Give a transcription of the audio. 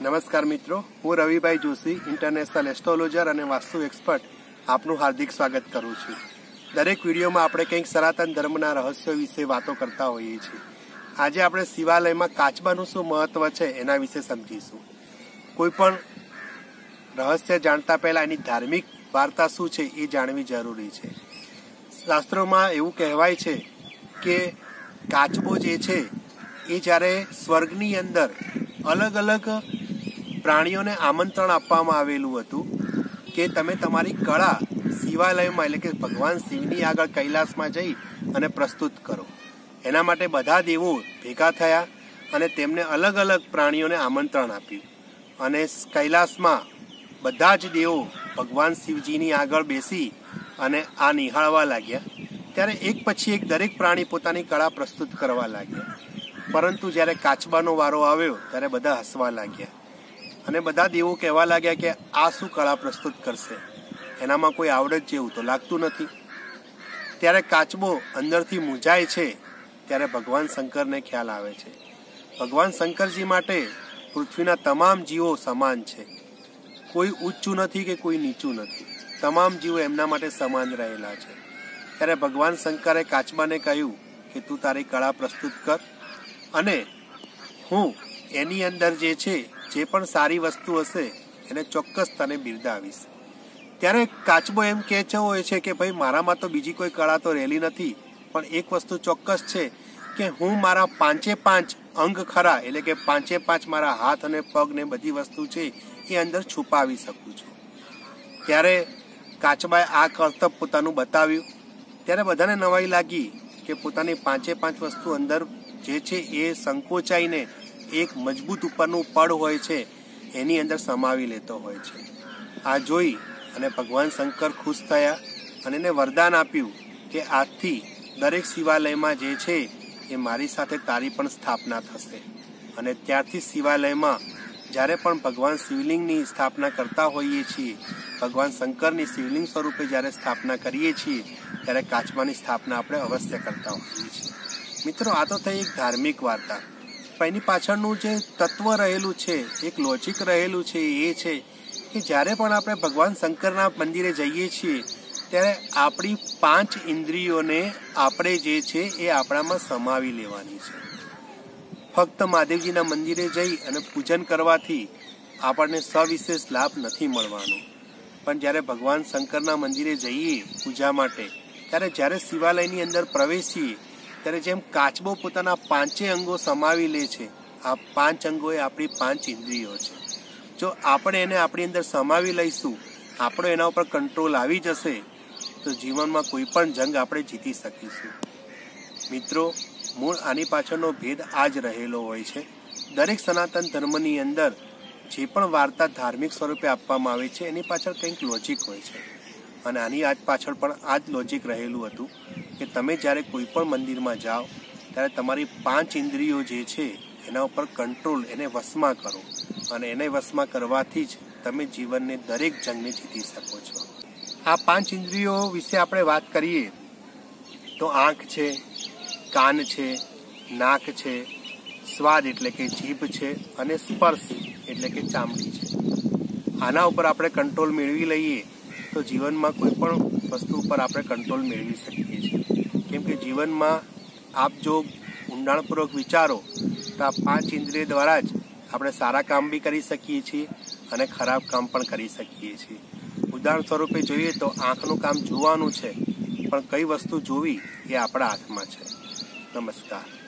નમસ્કાર મિત્રો, હું રવિભાઈ જોશી, ઇન્ટરનેશનલ એસ્ટ્રોલોજર અને વાસ્તુ એક્સપર્ટ આપનું હાર્દિક સ્વાગત કરું છું। દરેક વિડીયોમાં આપણે કંઈક સનાતન ધર્મના રહસ્યો વિશે વાતો કરતા હોઈએ છીએ। આજે આપણે શિવાલયમાં કાચબાનું શું મહત્વ છે એના વિશે સમજીશું। કોઈ પણ રહસ્ય જાણતા પહેલા એની ધાર્મિક વાર્તા શું છે એ જાણવી જરૂરી છે। શાસ્ત્રોમાં એવું કહેવાય છે કે કાચબો જે છે એ જ્યારે સ્વર્ગની અંદર અલગ અલગ પ્રાણીઓને આમંત્રણ આપવામાં આવેલું હતું કે તમે તમારી કળા શિવાલયમાં એટલે કે ભગવાન શિવની આગળ કૈલાસમાં જઈ અને પ્રસ્તુત કરો। એના માટે બધા દેવો ભેગા થયા અને તેમને અલગ અલગ પ્રાણીઓને આમંત્રણ આપ્યું અને કૈલાસમાં બધા જ દેવો ભગવાન શિવજીની આગળ બેસી અને આ નિહાળવા લાગ્યા। ત્યારે એક પછી એક દરેક પ્રાણી પોતાની કળા પ્રસ્તુત કરવા લાગ્યા, પરંતુ જ્યારે કાચબાનો વારો આવ્યો ત્યારે બધા હસવા લાગ્યા અને બધા દેવો કહેવા લાગ્યા કે આ શું કળા પ્રસ્તુત કરશે, એનામાં કોઈ આવડત જેવું તો લાગતું નથી। ત્યારે કાચબો અંદરથી મૂંઝાય છે ત્યારે ભગવાન શંકરને ખ્યાલ આવે છે। ભગવાન શંકરજી માટે પૃથ્વીના તમામ જીવો સમાન છે, કોઈ ઊંચું નથી કે કોઈ નીચું નથી, તમામ જીવો એમના માટે સમાન રહેલા છે। ત્યારે ભગવાન શંકરે કાચબાને કહ્યું કે તું તારી કળા પ્રસ્તુત કર અને હું એની અંદર જે છે જે પણ સારી વસ્તુ હશે એને ચોક્કસ તને બિરદાવીશ। ત્યારે કાચબો એમ કહે હોય છે કે ભાઈ મારામાં તો બીજી કોઈ કળા તો રહેલી નથી, પણ એક વસ્તુ ચોક્કસ છે કે હું મારા 5 અંગ ખરા એટલે કે 5 મારા હાથ અને પગ ને બધી વસ્તુ છે એ અંદર છુપાવી શકું છું। ત્યારે કાચબાએ આ કરતબ પોતાનું બતાવ્યું। ત્યારે બધાને નવાઈ લાગી કે પોતાની 5 વસ્તુ અંદર જે છે એ સંકોચાઈને એક મજબૂત ઉપરનું પડ હોય છે એની અંદર સમાવી લેતો હોય છે। આ જોઈ અને ભગવાન શંકર ખુશ થયા અને એને વરદાન આપ્યું કે આજથી દરેક શિવાલયમાં જે છે એ મારી સાથે તારી પણ સ્થાપના થશે। અને ત્યારથી શિવાલયમાં જ્યારે પણ ભગવાન શિવલિંગની સ્થાપના કરતા હોઈએ છીએ, ભગવાન શંકરની શિવલિંગ સ્વરૂપે જ્યારે સ્થાપના કરીએ છીએ ત્યારે કાચબાની સ્થાપના આપણે અવશ્ય કરતા હોઈએ છીએ। મિત્રો, આ તો થઈ એક ધાર્મિક વાર્તા, પણ એની પાછળનું જે તત્વ રહેલું છે, એક લોજિક રહેલું છે એ છે કે જ્યારે પણ આપણે ભગવાન શંકરના મંદિરે જઈએ છીએ ત્યારે આપણી 5 ઇન્દ્રિયોને આપણે જે છે એ આપણામાં સમાવી લેવાની છે। ફક્ત મહાદેવજીના મંદિરે જઈ અને પૂજન કરવાથી આપણને સવિશેષ લાભ નથી મળવાનો, પણ જ્યારે ભગવાન શંકરના મંદિરે જઈએ પૂજા માટે ત્યારે જ્યારે શિવાલયની અંદર પ્રવેશીએ ત્યારે જેમ કાચબો પોતાના 5 અંગો સમાવી લે છે, આ 5 અંગો એ આપણી 5 ઇન્દ્રિયો છે। જો આપણે એને આપણી અંદર સમાવી લઈશું, આપણો એના ઉપર કંટ્રોલ આવી જશે તો જીવનમાં કોઈ પણ જંગ આપણે જીતી શકીશું। મિત્રો, મૂળ આની પાછળનો ભેદ આ જ રહેલો હોય છે। દરેક સનાતન ધર્મની અંદર જે પણ વાર્તા ધાર્મિક સ્વરૂપે આપવામાં આવે છે એની પાછળ કંઈક લોજિક હોય છે અને આની આજ પાછળ પણ આ જ લોજિક રહેલું હતું કે તમે જ્યારે કોઈ પણ મંદિરમાં જાઓ ત્યારે તમારી 5 ઇન્દ્રિયો જે છે એના ઉપર કંટ્રોલ, એને વશમાં કરો અને એને વશમાં કરવાથી જ તમે જીવનને દરેક જંગને જીતી શકો છો। આ 5 ઇન્દ્રિયો વિશે આપણે વાત કરીએ તો આંખ છે, કાન છે, નાક છે, સ્વાદ એટલે કે જીભ છે અને સ્પર્શ એટલે કે ચામડી છે। આના ઉપર આપણે કંટ્રોલ મેળવી લઈએ તો જીવનમાં કોઈ પણ વસ્તુ ઉપર આપણે કંટ્રોલ મેળવી શકીએ છીએ, કેમ કે જીવનમાં આપ જો ઊંડાણપૂર્વક વિચારો તો આ 5 ઇન્દ્રિય દ્વારા જ આપણે સારા કામ બી કરી શકીએ છીએ અને ખરાબ કામ પણ કરી શકીએ છીએ। ઉદાહરણ સ્વરૂપે જોઈએ તો આંખનું કામ જોવાનું છે, પણ કઈ વસ્તુ જોવી એ આપણા હાથમાં છે। નમસ્કાર।